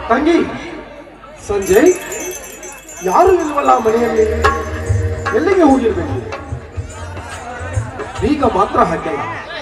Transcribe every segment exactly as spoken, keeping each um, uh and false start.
ತಂಗಿ ಸಂಜಯ್ ಯಾರು ಇಲ್ವಲ್ಲ ಮನೆಯಲ್ಲಿ, ಎಲ್ಲಿಗೆ ಹೋಗಿರ್ಬೇಕು? ಈಗ ಮಾತ್ರ ಹಾಕಿಲ್ಲ.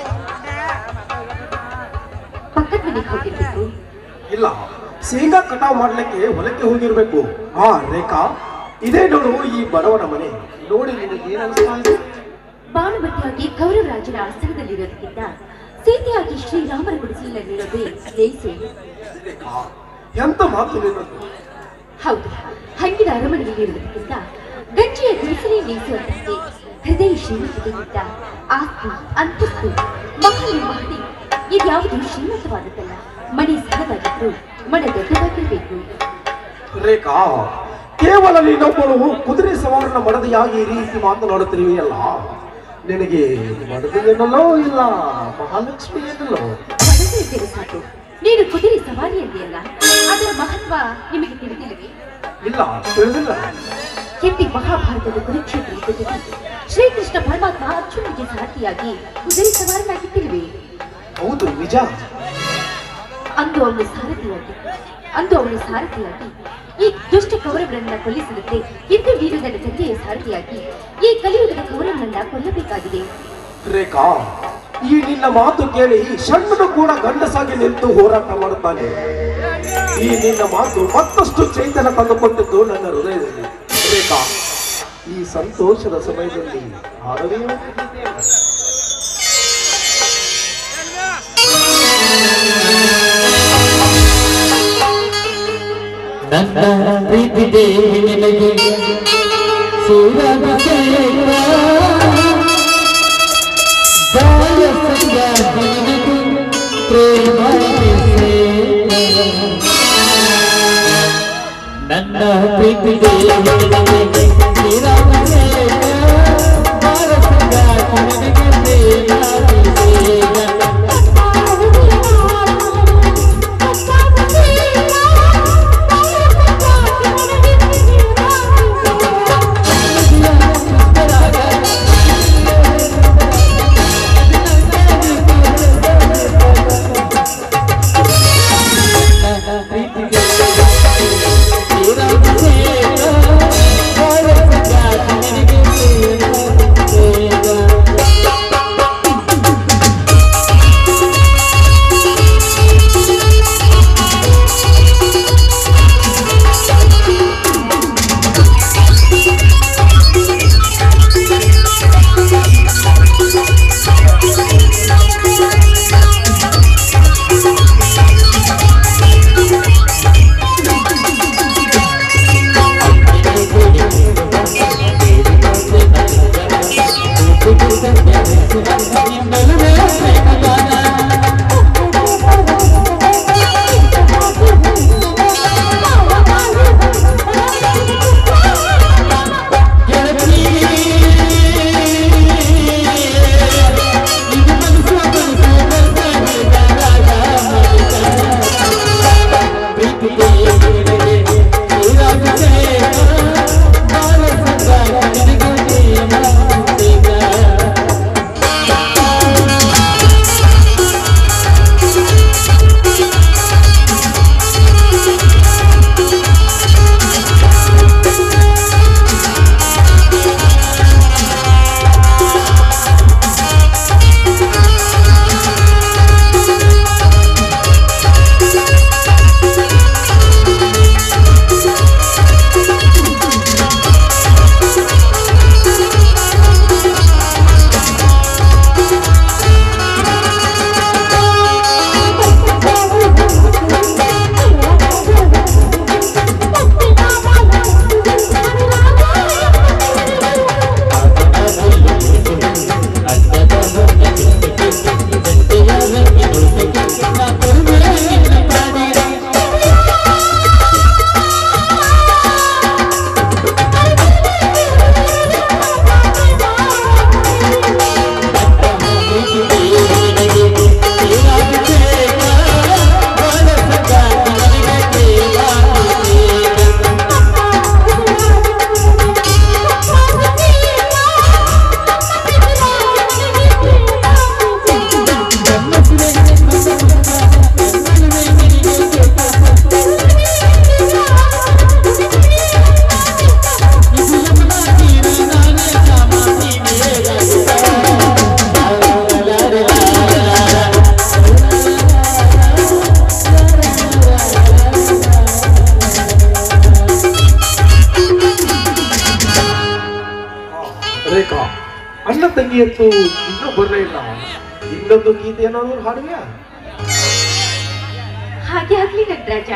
ಇಲ್ಲ, ಶೇಂಗಾ ಕಟಾವ್ ಮಾಡ್ಲಿಕ್ಕೆ ಹೊಲಕ್ಕೆ ಹೋಗಿರ್ಬೇಕು. ಹಾ ರೇಖಾ, ಇದೇ ನೋಡು ಈ ಬಡವನ ಮನೆ. ನೋಡಿ ನಿನಗೆ ಏನ್ ಅನಿಸ್ತಾ ಇದೆ? ಬಾಣಭಟ್ಟಿಯಾಗಿ ಕೌರವರಾಜನ ಆಸ್ಥಾನದಲ್ಲಿರೋದಕ್ಕಿಂತ ಸೀತೆಯಾಗಿ ಶ್ರೀರಾಮರ ಗುಡಿಸಲಿರೋದೇ ಲೇಸೆ. ಎಂತ ಮಾತು ನಿನ್ನದು? ಹೌದು, ಹಂಗಿನ ಅರಮನೆಯಲ್ಲಿರುವುದಕ್ಕಿಂತ ಗಂಜಿಯ ಗುಡಿಸಲೇ ಲೇಸುವಂತಷ್ಟೇ. ಹೃದಯ ಶ್ರೀಮಂತಿಗಿಂತ ಆಸ್ತಿ, ಅಂತಸ್ತು, ಮಹಡಿ ಮಹಡಿ ಇದ್ಯಾವುದು ಶ್ರೀಮಂತವಾದದ್ದಲ್ಲ. ಮನೆ ಸಣ್ಣದಾಗಿದ್ದು ಮನ ದೊಡ್ಡದಾಗಿರಬೇಕು. ರೇಖಾ, ಕೇವಲ ನೀನೊಬ್ಬಳು ಕುದುರೆ ಸವಾರನ ಮಡದಿಯಾಗಿ ಈ ರೀತಿ ಮಾತನಾಡುತ್ತಿರುವೆಯಲ್ಲ, ನಿನಗೆ ಮಡದಿ ಏನಲ್ಲೋ ಇಲ್ಲ ಮಹಾಲಕ್ಷ್ಮಿ ಏನಲ್ಲೋ? ಮಡದಿ ಇದ್ದರೆ ಸಾಕು, ನೀನು ಕುದುರೆ ಸವಾರಿ ಅಂದೆಯಲ್ಲ, ಅದರ ಮಹತ್ವ ನಿಮಗೆ ತಿಳಿದಿಲ್ಲವೇ? ಇಲ್ಲ, ತಿಳಿದಿಲ್ಲ. ಕೆಟ್ಟಿ ಮಹಾಭಾರತದ ಕುರುಕ್ಷೇತ್ರ ಯುದ್ಧದಲ್ಲಿ ಶ್ರೀಕೃಷ್ಣ ಪರಮಾತ್ಮ ಅರ್ಜುನಿಗೆ ಸಾರಥಿಯಾಗಿ ಕುದುರೆ ಸವಾರನಾಗಿದ್ದಿಲ್ವೇ? ಹೌದು, ನಿಜ. ಅಂದು ಅವನು ಸಾರಥಿಯಾಗಿ ಅಂದು ಅವನು ಸಾರಥಿಯಾಗಿ ಈ ದುಷ್ಟ ಕೌರವರನ್ನ ಕೊಲ್ಲಿಸಲಿಕ್ಕೆ ಇಂದು ನೀನು ನನ್ನ ತಂದೆಯ ಸಾರಥಿಯಾಗಿ ಈ ಕಲಿಯುಗದ ಕೌರವರನ್ನ ಕೊಲ್ಲಬೇಕಾಗಿದೆ. ರೇಖಾ, ಈ ನಿನ್ನ ಮಾತು ಕೇಳಿ ಷಣ್ಮುಖ ಕೂಡ ಗಂಡಸಾಗಿ ನಿಂತು ಹೋರಾಟ ಮಾಡುತ್ತಾನೆ. ಈ ನಿನ್ನ ಮಾತು ಮತ್ತಷ್ಟು ಚೈತನ್ಯ ತಂದುಕೊಟ್ಟಿದ್ದು ನನ್ನ ಹೃದಯದಲ್ಲಿ. ರೇಖಾ, ಈ ಸಂತೋಷದ ಸಮಯದಲ್ಲಿ ಹಾಡವೇ ನನ್ನ ಪ್ರೀತಿ ದೇವಿ ನಿನಗೆ ಸೂರಭಿಷೇಕ, ಬಾಳ ಸಂಗಾತಿ ನಿನಗೆ ಪ್ರೇಮಾಭಿಷೇಕ. ನನ್ನ ಪ್ರೀತಿ ದೇವಿ ನಿನಗೆ ಸೂರಭಿಷೇಕ, ಬಾಳ ಸಂಗಾತಿ ನಿನಗೆ ಪ್ರೇಮಾಭಿಷೇಕ. ತಂಗಿ ಅಂತೂ ಇನ್ನೂ ಬರಲೇ ಇಲ್ಲ. ಇನ್ನೊಂದು ಗೀತೆ ಏನಾದ್ರು ಹಾಡುವ್ಯಾ? ಹಾಗೆ ಆಗ್ಲಿ ನಟರಾಜ.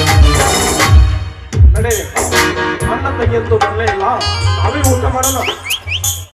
ಅಣ್ಣ ತಂಗಿ ಅಂತೂ ಬರಲೇ ಇಲ್ಲ. ನಾವೇ ಊಟ ಮಾಡೋಣ.